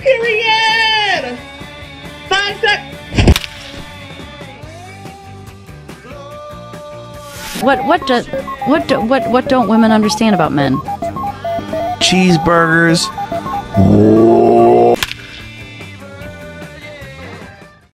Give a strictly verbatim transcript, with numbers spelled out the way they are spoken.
Period! Five seconds. What what do, what do, what what don't women understand about men? Cheeseburgers. Whoa.